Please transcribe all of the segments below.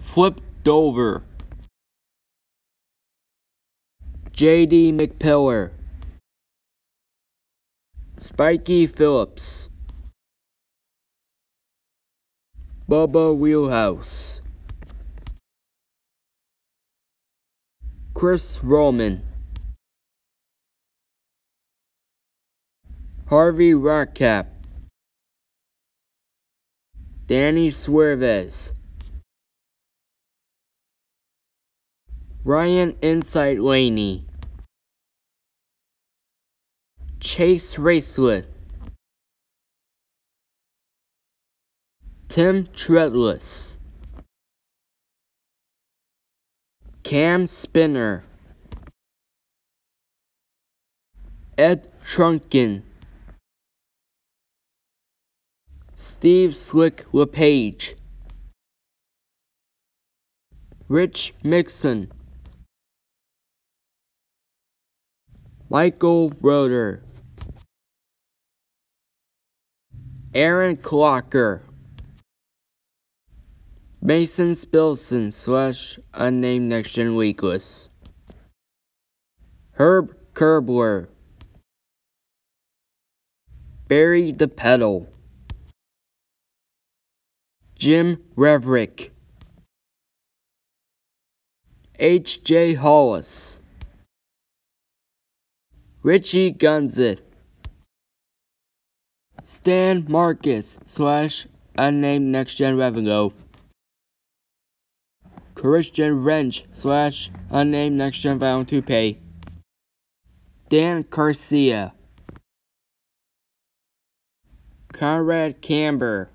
Flipped over. J.D. McPiller. Spiky Phillips. Bubba Wheelhouse. Chris Roman. Harvey Rockcap. Danny Suarez. Ryan Insight Laney. Chase Racelet. Tim Treadless. Cam Spinner. Ed Trunken. Steve Slick LePage. Rich Mixon. Michael Roeder. Aaron Clocker. Mason Spilson / unnamed Next Gen Weekless. Herb Kerbler. Barry DePedal. Jim Reverick. H.J. Hollis. Richie Gunzit. Stan Marcus / unnamed Next Gen Revengo. Christian Wrench / unnamed Next Gen Violin Toupee. Dan Garcia. Conrad Camber.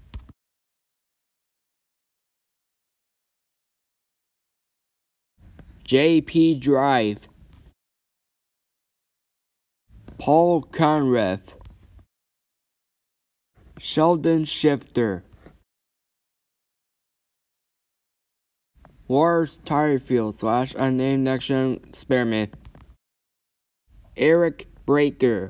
J.P. Drive. Paul Conrev. Sheldon Shifter. Lars Tyrefield / unnamed Next Gen Spearman. Eric Breaker.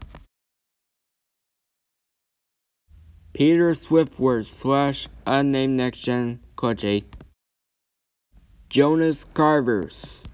Peter Swiftworth / unnamed Next Gen Clutch 8. Jonas Carvers.